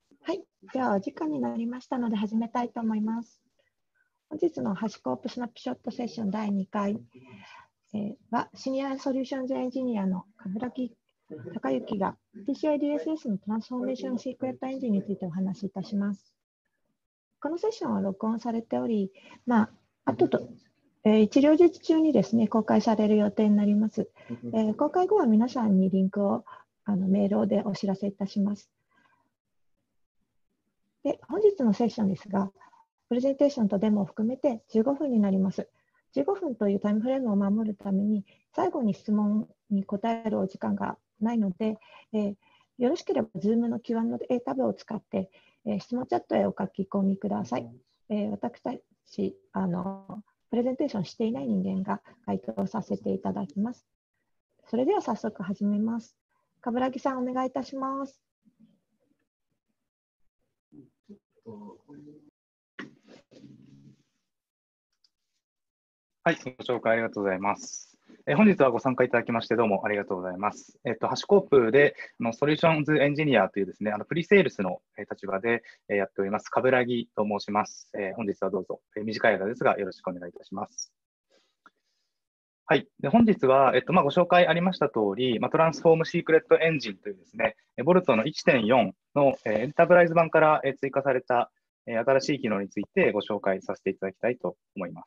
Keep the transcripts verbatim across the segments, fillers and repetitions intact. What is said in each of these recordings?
はい、ではお時間になりましたので始めたいと思います。本日のハシコープスナップショットセッションだいにかい、えー、はシニアソリューションズエンジニアの冠城隆之が ピーシーアイディーエスエス のトランスフォーメーションシークレットエンジンについてお話しいたします。このセッションは録音されており、まあ、あとと、えー、一両日中にですね、公開される予定になります。えー、公開後は皆さんにリンクをあのメールでお知らせいたします。で、本日のセッションですが、プレゼンテーションとデモを含めてじゅうごふんになります。じゅうごふんというタイムフレームを守るために、最後に質問に答えるお時間がないので、えー、よろしければ Zoom の キューアンドエー タブを使って、えー、質問チャットへお書き込みください。えー、私たちあの、プレゼンテーションしていない人間が回答させていただきます。それでは早速始めます。冠城さん、お願いいたします。 はい、ご紹介ありがとうございます。え本日はご参加いただきましてどうもありがとうございます。えっと、ハシコープであのソリューションズエンジニアというですね、あのプリセールスの立場でやっております、冠城と申します。えー、本日はどうぞ、えー、短い間ですがよろしくお願いいたします。はい、で本日は、えっとまあ、ご紹介ありました通り、まあ、トランスフォームシークレットエンジンというですね、ボルトの いってんよん の、えー、エンタープライズ版から、えー、追加された、えー、新しい機能についてご紹介させていただきたいと思います。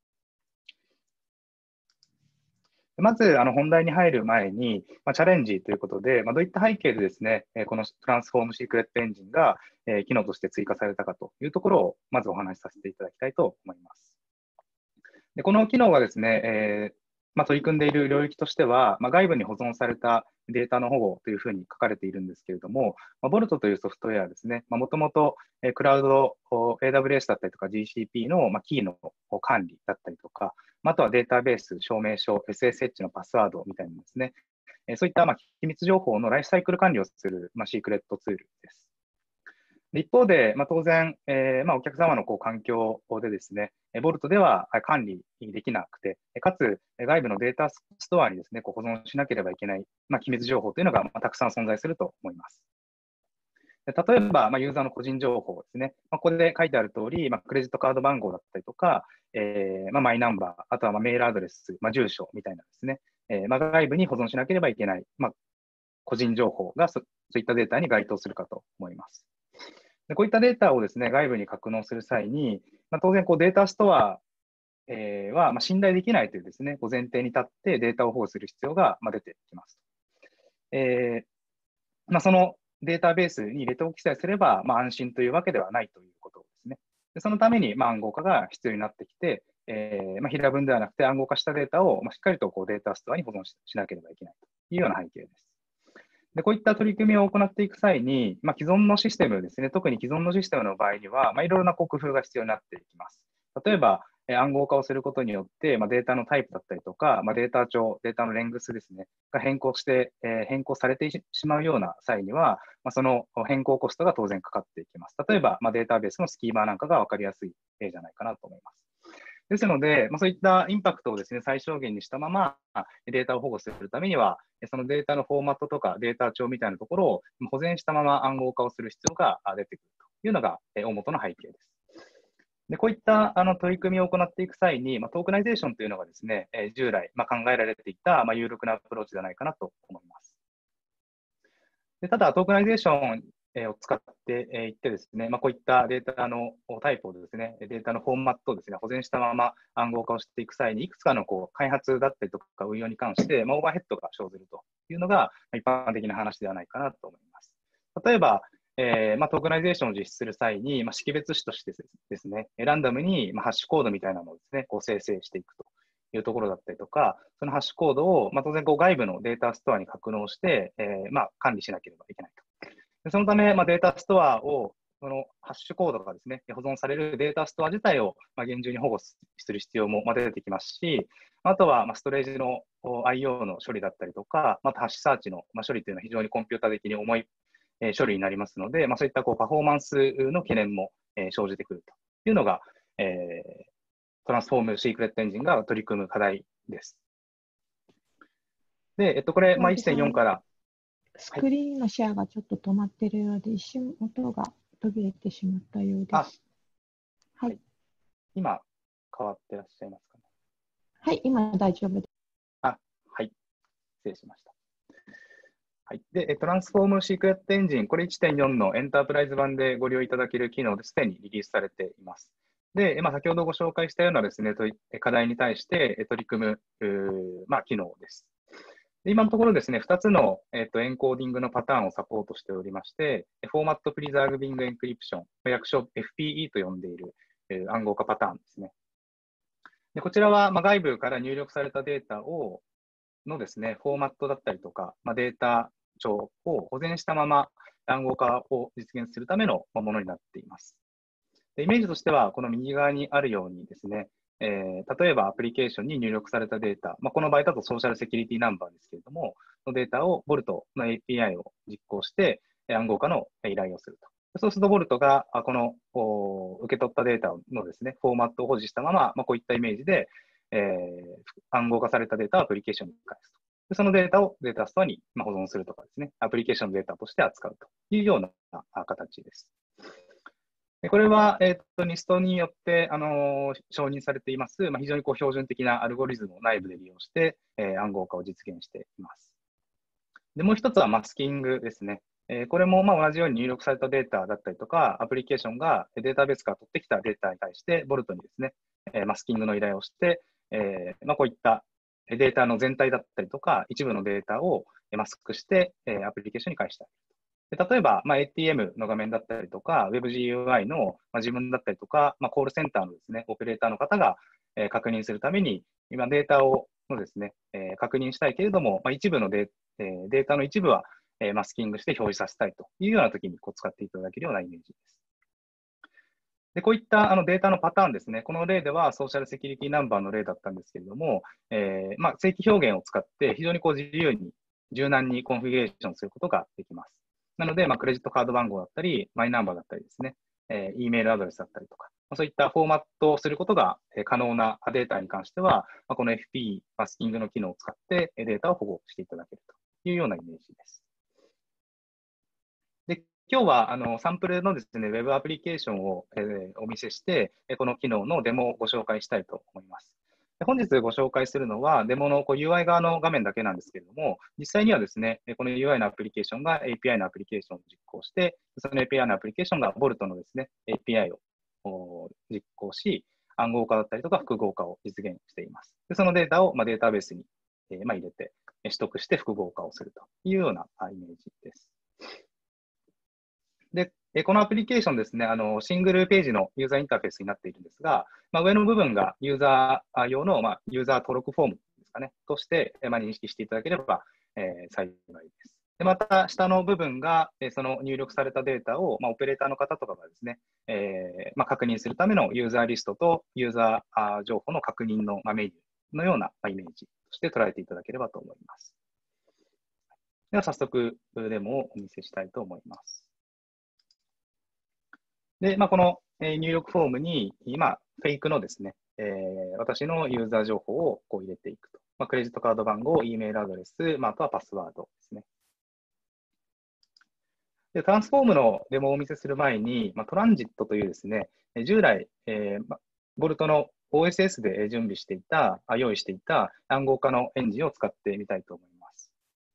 まず、あの本題に入る前に、まあ、チャレンジということで、まあ、どういった背景でですね、このトランスフォームシークレットエンジンが、えー、機能として追加されたかというところを、まずお話しさせていただきたいと思います。でこの機能がですね、えーまあ、取り組んでいる領域としては、まあ、外部に保存されたデータの保護というふうに書かれているんですけれども、まあ、ボルトというソフトウェアですね、もともとクラウド、エーダブリューエス だったりとか ジーシーピー の、まあ、キーの管理だったりとか、あとはデータベース、証明書、エスエスエイチ のパスワードみたいなですね、そういったまあ機密情報のライフサイクル管理をする、まあ、シークレットツールです。一方で、まあ、当然、えーまあ、お客様のこう環境でですね、ボルトでは管理できなくて、かつ外部のデータストアにですね、こう保存しなければいけない、まあ、機密情報というのがまあたくさん存在すると思います。例えば、まあ、ユーザーの個人情報ですね、まあ、ここで書いてある通り、まあ、クレジットカード番号だったりとか、えーまあ、マイナンバー、あとはまあメールアドレス、まあ、住所みたいなですね、えーまあ、外部に保存しなければいけない、まあ、個人情報がそそういったデータに該当するかと思います。でこういったデータをですね、外部に格納する際に、まあ、当然こうデータストア、えー、はまあ信頼できないというですね、ご前提に立ってデータを保護する必要がまあ出てきます。えーまあ、そのデータベースに入れておき記載すれば、まあ、安心というわけではないということですね。でそのためにまあ暗号化が必要になってきて、えーまあ、平文ではなくて暗号化したデータをまあしっかりとこうデータストアに保存 し, しなければいけないというような背景です。でこういった取り組みを行っていく際に、まあ、既存のシステムですね、特に既存のシステムの場合には、まあ、いろいろなこう工夫が必要になっていきます。例えば、え暗号化をすることによって、まあ、データのタイプだったりとか、まあ、データ帳、データのレングスですね、が変更して、えー、変更されてしまうような際には、まあ、その変更コストが当然かかっていきます。例えば、まあ、データベースのスキーマなんかが分かりやすい例じゃないかなと思います。ですので、まあ、そういったインパクトをですね、最小限にしたままデータを保護するためには、そのデータのフォーマットとかデータ帳みたいなところを保全したまま暗号化をする必要が出てくるというのが大元の背景です。でこういったあの取り組みを行っていく際に、まあ、トークナイゼーションというのがですね、え従来、まあ、考えられていた、まあ、有力なアプローチではないかなと思います。でただ、トークナイゼーションを使っていってですね、まあ、こういったデータのタイプをですね、データのフォーマットをですね、保全したまま暗号化をしていく際に、いくつかのこう開発だったりとか運用に関して、まあ、オーバーヘッドが生ずるというのが一般的な話ではないかなと思います。例えば、えーまあ、トークナイゼーションを実施する際に、まあ、識別子としてですね、ランダムにハッシュコードみたいなのをですね、こう生成していくというところだったりとか、そのハッシュコードを、まあ、当然こう外部のデータストアに格納して、えーまあ、管理しなければいけないと。でそのため、まあ、データストアを、そのハッシュコードがですね、保存されるデータストア自体を、まあ、厳重に保護する必要も出てきますし、あとは、まあ、ストレージの アイオー の処理だったりとか、またハッシュサーチの、まあ、処理というのは非常にコンピューター的に重い、えー、処理になりますので、まあ、そういったこうパフォーマンスの懸念も、えー、生じてくるというのが、えー、トランスフォームシークレットエンジンが取り組む課題です。で、えっと、これ、まあ、いってんよんから、 スクリーンのシェアがちょっと止まっているようで、一瞬音が途切れてしまったようであ、 す。はい。 今、変わってらっしゃいますかね。 はい、今大丈夫です。 あ、はい。失礼しました。はい。で、トランスフォームシークレットエンジン、これ いってんよん のエンタープライズ版でご利用いただける機能ですでにリリースされています。で、まあ、先ほどご紹介したようなですね、課題に対して取り組む、まあ、機能です。で今のところですね、ふたつの、えっと、エンコーディングのパターンをサポートしておりまして、フォーマットプリザービングエンクリプション、略称 エフピーイー と呼んでいる、えー、暗号化パターンですね。でこちらは、まあ、外部から入力されたデータをのですね、フォーマットだったりとか、まあ、データ帳を保全したまま暗号化を実現するためのものになっています。でイメージとしては、この右側にあるようにですね、えー、例えばアプリケーションに入力されたデータ、まあ、この場合だとソーシャルセキュリティナンバーですけれども、のデータを ボルト の エーピーアイ を実行して暗号化の依頼をすると。そうすると ボルト がこの受け取ったデータのですね、フォーマットを保持したまま、まあ、こういったイメージで、えー、暗号化されたデータをアプリケーションに返すと。でそのデータをデータストアに保存するとかですね、アプリケーションのデータとして扱うというような形です。これは、えー、とニストによって、あのー、承認されています、まあ、非常にこう標準的なアルゴリズムを内部で利用して、えー、暗号化を実現しています。でもう一つはマスキングですね。えー、これもまあ同じように入力されたデータだったりとか、アプリケーションがデータベースから取ってきたデータに対して、ボルトにですね、えー、マスキングの依頼をして、えーまあ、こういったデータの全体だったりとか、一部のデータをマスクして、えー、アプリケーションに返したい。で例えば、まあ、エーティーエム の画面だったりとか、WebGUI の、まあ、自分だったりとか、まあ、コールセンターのですね、オペレーターの方が、えー、確認するために、今データをのですね、えー、確認したいけれども、まあ、一部のデー,、えー、データの一部は、えー、マスキングして表示させたいというようなときにこう使っていただけるようなイメージです。でこういったあのデータのパターンですね、この例ではソーシャルセキュリティナンバーの例だったんですけれども、えーまあ、正規表現を使って非常にこう自由に柔軟にコンフィギュレーションすることができます。なので、まあ、クレジットカード番号だったり、マイナンバーだったりですね、えー、E メールアドレスだったりとか、そういったフォーマットをすることが可能なデータに関しては、まあ、この エフピー マスキングの機能を使ってデータを保護していただけるというようなイメージです。で今日はあのサンプルのですね、ウェブアプリケーションを、えー、お見せして、この機能のデモをご紹介したいと思います。本日ご紹介するのは、デモのこう ユーアイ 側の画面だけなんですけれども、実際にはですね、この ユーアイ のアプリケーションが エーピーアイ のアプリケーションを実行して、その エーピーアイ のアプリケーションが ボルト のですね、エーピーアイ を実行し、暗号化だったりとか複合化を実現しています。でそのデータをまあデータベースに、えーまあ、入れて、取得して複合化をするというようなイメージです。で、このアプリケーションですね、あのシングルページのユーザーインターフェースになっているんですが、まあ、上の部分がユーザー用の、まあ、ユーザー登録フォームですかね、として、まあ、認識していただければ、えー、幸いです。でまた、下の部分が、その入力されたデータを、まあ、オペレーターの方とかがですね、えーまあ、確認するためのユーザーリストとユーザー情報の確認のメニューのようなイメージとして捉えていただければと思います。では、早速、デモをお見せしたいと思います。で、まあ、この入力フォームに、今、フェイクのですね、えー、私のユーザー情報をこう入れていくと。まあ、クレジットカード番号、E メールアドレス、まあ、あとはパスワードですね。で、トランスフォームのデモをお見せする前に、まあ、トランジットというですね、従来、えーまあ、ボルトの オーエスエス で準備していた、用意していた暗号化のエンジンを使ってみたいと思います。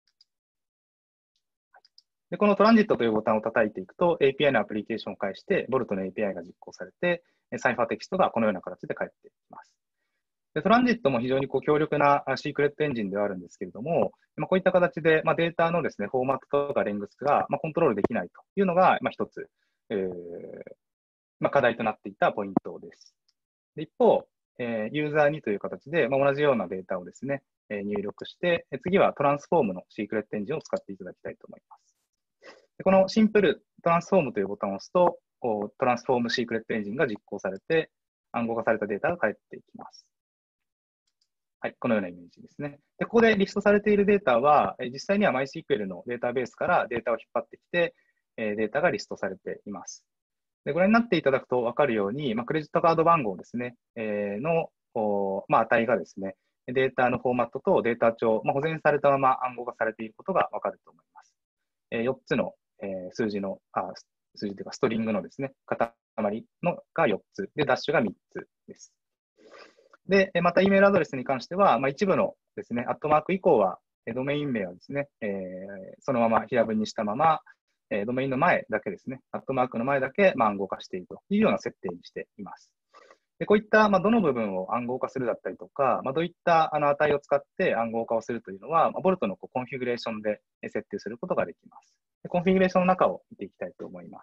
でこのトランジットというボタンを叩いていくと、エーピーアイ のアプリケーションを介して、ボルトの エーピーアイ が実行されて、サイファーテキストがこのような形で返ってきます。でトランジットも非常にこう強力なシークレットエンジンではあるんですけれども、まあ、こういった形で、まあ、データのですね、フォーマットとかレングスが、まあ、コントロールできないというのが、まあ、一つ、えーまあ、課題となっていたポイントです。で一方、えー、ユーザーにという形で、まあ、同じようなデータをですね、えー、入力して、次はトランスフォームのシークレットエンジンを使っていただきたいと思います。でこのシンプルトランスフォームというボタンを押すと、トランスフォームシークレットエンジンが実行されて、暗号化されたデータが返っていきます。はい、このようなイメージですね。でここでリストされているデータは、実際には MySQL のデータベースからデータを引っ張ってきて、データがリストされています。でご覧になっていただくと分かるように、まあ、クレジットカード番号ですね、えー、の、まあ、値がですね、データのフォーマットとデータ帳、まあ、保全されたまま暗号化されていることが分かると思います。 えー、よっつの、えー、数字の、あ、数字というかストリングのですね、塊のがよっつ、で、ダッシュがみっつです。で、また、E メールアドレスに関しては、まあ、一部のですね、アットマーク以降は、ドメイン名はですね、えー、そのまま平文にしたまま、えー、ドメインの前だけですね、アットマークの前だけ、まあ、暗号化しているというような設定にしています。でこういった、まあ、どの部分を暗号化するだったりとか、まあ、どういったあの値を使って暗号化をするというのは、まあ、ボルトのこうコンフィグレーションで設定することができます。でコンフィグレーションの中を見ていきたいと思います。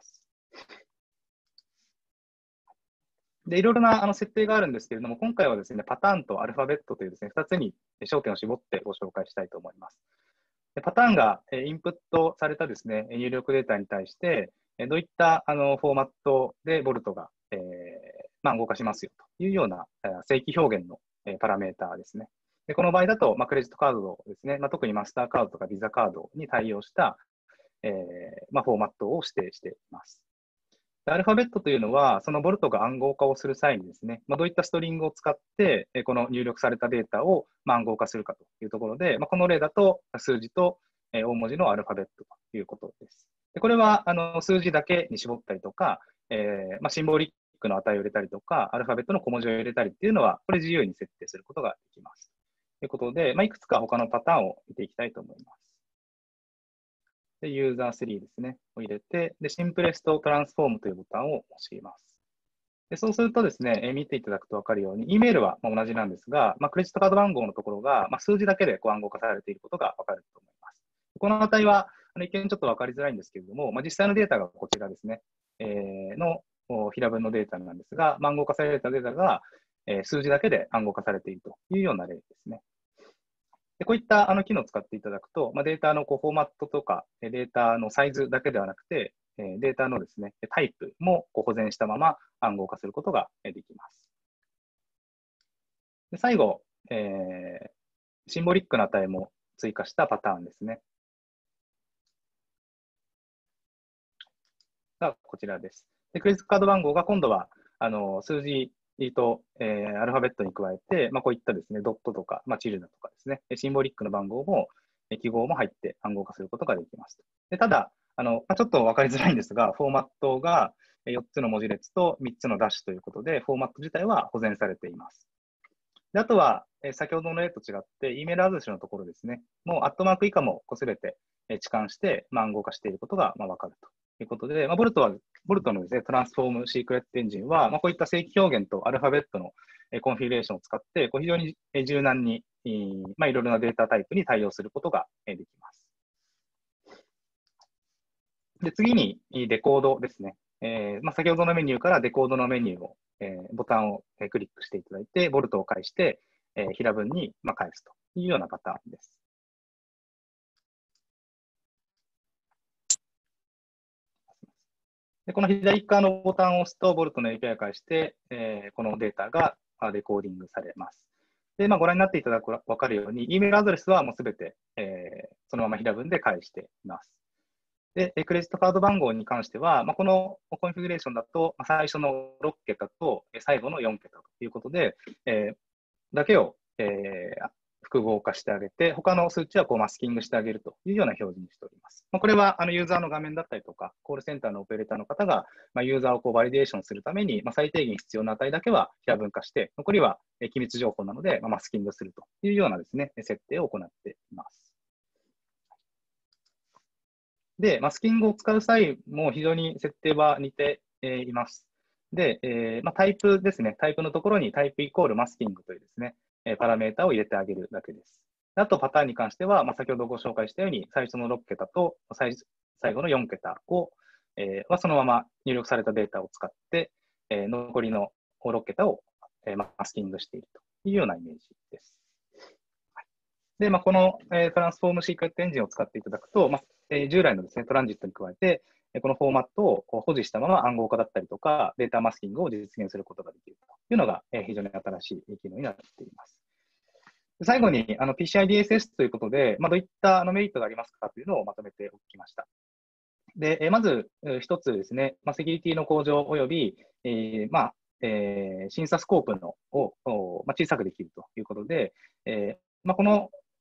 でいろいろなあの設定があるんですけれども、今回はですね、パターンとアルファベットというですね、ふたつに焦点を絞ってご紹介したいと思います。でパターンがインプットされたですね、入力データに対して、どういったあのフォーマットでボルトが、えーまあ、暗号化しますよというような正規表現のパラメーターですね。でこの場合だと、まあ、クレジットカードですね、まあ、特にマスターカードとかビザカードに対応した、えーまあ、フォーマットを指定しています。アルファベットというのは、そのボルトが暗号化をする際にですね、まあ、どういったストリングを使って、この入力されたデータを暗号化するかというところで、まあ、この例だと数字と大文字のアルファベットということです。でこれはあの数字だけに絞ったりとか、えーまあ、シンボリックの値を入れたりとか、アルファベットの小文字を入れたりっていうのは、これ自由に設定することができます。ということで、まあ、いくつか他のパターンを見ていきたいと思います。で、ユーザースリーですね、を入れて、で、シンプレストトランスフォームというボタンを押します。でそうするとですね、え見ていただくと分かるように、E メールは同じなんですが、まあ、クレジットカード番号のところが、まあ、数字だけでこう暗号化されていることが分かると思います。この値は、一見ちょっと分かりづらいんですけれども、まあ、実際のデータがこちらですね、えー、の平文のデータなんですが、暗号化されたデータが、えー、数字だけで暗号化されているというような例ですね。でこういったあの機能を使っていただくと、まあ、データのこうフォーマットとか、データのサイズだけではなくて、データのですね、タイプもこう保全したまま暗号化することができます。で最後、えー、シンボリックな値も追加したパターンですね。がこちらです。でクレジットカード番号が今度はあの数字と、えー、アルファベットに加えて、まあ、こういったですね、ドットとか、まあ、チルダとかですね、シンボリックの番号も、記号も入って暗号化することができます。でただ、あのまあ、ちょっと分かりづらいんですが、フォーマットがよっつの文字列とみっつのダッシュということで、フォーマット自体は保全されています。であとは、え先ほどの例と違って、E メールアドレスのところですね、もうアットマーク以下もすべて置換して、まあ、暗号化していることがまあ分かるということで、まあ、ボルトは、ボルトのですね、トランスフォームシークレットエンジンは、まあ、こういった正規表現とアルファベットのコンフィギュレーションを使って、こう非常に柔軟に、まあ、いろいろなデータタイプに対応することができます。で次に、デコードですね。えーまあ、先ほどのメニューからデコードのメニューを、えー、ボタンをクリックしていただいて、ボルトを返して、えー、平文にまあ返すというようなパターンです。でこの左側のボタンを押すと、ボルトの エーピーアイ を返して、えー、このデータがレコーディングされます。で、まあ、ご覧になっていただくと分かるように、E メールアドレスはもうすべて、えー、そのまま平文で返しています。で、クレジットカード番号に関しては、まあ、このコンフィグレーションだと、最初のろっけたと最後のよんけたということで、えー、だけを、えー、複合化してあげて、他の数値はこうマスキングしてあげるというような表示にしております。まあ、これはあのユーザーの画面だったりとか、コールセンターのオペレーターの方が、まあ、ユーザーをこうバリデーションするために、まあ、最低限必要な値だけは平文化して、残りは機密情報なので、まあ、マスキングするというようなですね、設定を行っています。で、マスキングを使う際も非常に設定は似ています。で、えーまあ、タイプですね。タイプのところにタイプイコールマスキングというですね、パラメータを入れてあげるだけです。あとパターンに関しては、まあ、先ほどご紹介したように、最初のろっけたと最最後のよんけたを、えーまあ、そのまま入力されたデータを使って、えー、残りのろっけたを、えー、マスキングしているというようなイメージです。で、まあ、この、えー、トランスフォームシークレットエンジンを使っていただくと、まあえー、従来のですね、トランジットに加えて、このフォーマットを保持したまま暗号化だったりとか、データマスキングを実現することができるというのが、えー、非常に新しい機能になっています。最後にあの ピーシーアイディーエスエス ということで、まあ、どういったあのメリットがありますかというのをまとめておきました。で、えー、まず一つですね、まあ、セキュリティの向上および、えーまあえー、審査スコープのを、まあ、小さくできるということで、えーまあ、この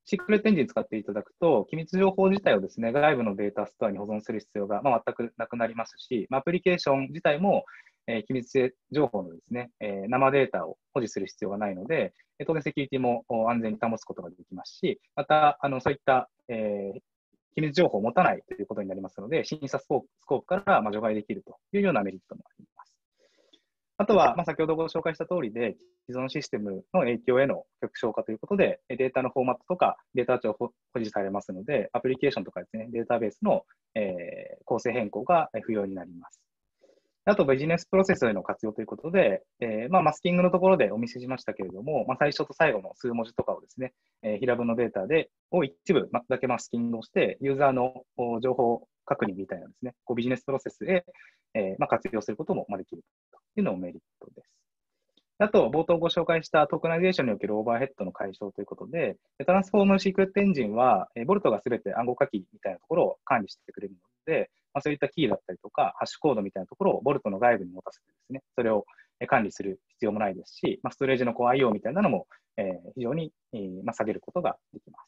シークレットエンジン使っていただくと、機密情報自体をですね、外部のデータストアに保存する必要が、まあ、全くなくなりますし、まあ、アプリケーション自体も、えー、機密情報のですね、えー、生データを保持する必要がないので、当然セキュリティも安全に保つことができますし、また、あのそういった、えー、機密情報を持たないということになりますので、審査スコープからまあ除外できるというようなメリットもあります。あとは、まあ、先ほどご紹介した通りで、既存システムの影響への極小化ということで、データのフォーマットとかデータ値を保持されますので、アプリケーションとかですね、データベースの、えー、構成変更が不要になります。あと、ビジネスプロセスへの活用ということで、えーまあ、マスキングのところでお見せしましたけれども、まあ、最初と最後の数文字とかをですね、えー、平文のデータでを一部だけマスキングをして、ユーザーの情報確認みたいなですね、こうビジネスプロセスへ、えーまあ、活用することもできるというのもメリットです。あと、冒頭ご紹介したトークナイゼーションにおけるオーバーヘッドの解消ということで、トランスフォームシークレットエンジンは、ボルトがすべて暗号化キーみたいなところを管理してくれるので、まあ、そういったキーだったりとか、ハッシュコードみたいなところをボルトの外部に持たせてですね、それを管理する必要もないですし、まあ、ストレージのこう アイオー みたいなのも、えー、非常に、えーまあ、下げることができます。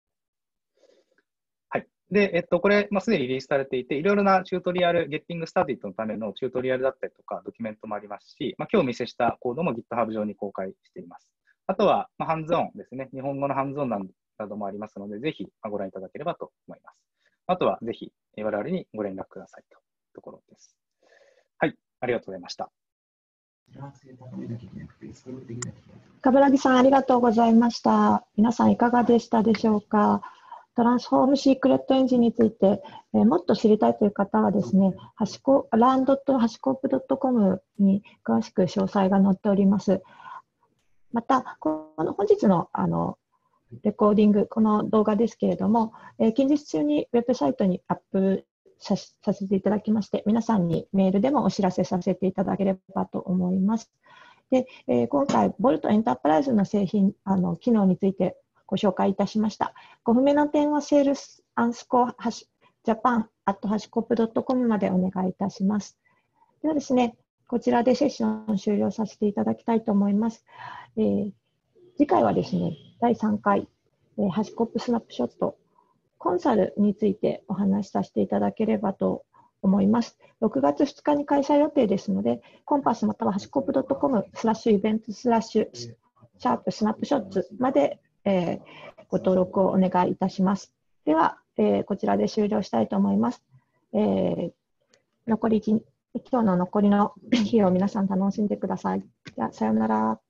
はい。で、えっと、これ、まあ、すでにリリースされていて、いろいろなチュートリアル、ゲッティングスタディのためのチュートリアルだったりとか、ドキュメントもありますし、まあ、今日お見せしたコードも GitHub 上に公開しています。あとは、まあ、ハンズオンですね。日本語のハンズオンなどもありますので、ぜひご覧いただければと思います。あとは、ぜひ我々にご連絡くださいというところです。はい、ありがとうございました。 冠城さん、ありがとうございました。皆さん、いかがでしたでしょうか。トランスフォームシークレットエンジンについて、えー、もっと知りたいという方はですね、ハシコ ラン ドット ハシコープ ドット コム に詳しく詳細が載っております。また、この本日のあのレコーディング、この動画ですけれども、えー、近日中にウェブサイトにアップさせていただきまして、皆さんにメールでもお知らせさせていただければと思います。で、えー、今回、ボルトエンタープライズの製品、あの機能についてご紹介いたしました。ご不明な点は、セールスアンスコジャパンアットハシコープ ドット コム までお願いいたします。ではですね、こちらでセッションを終了させていただきたいと思います。えー、次回はですね、だいさんかい、えー、ハシコップスナップショット、コンサルについてお話しさせていただければと思います。ろくがつふつかに開催予定ですので、コンパスまたはハシコープ ドット コム スラッシュイベントスラッシュシャープスナップショットまで、えー、ご登録をお願いいたします。では、えー、こちらで終了したいと思います。えー、残り今日の残りの日を皆さん楽しんでください。では、さようなら。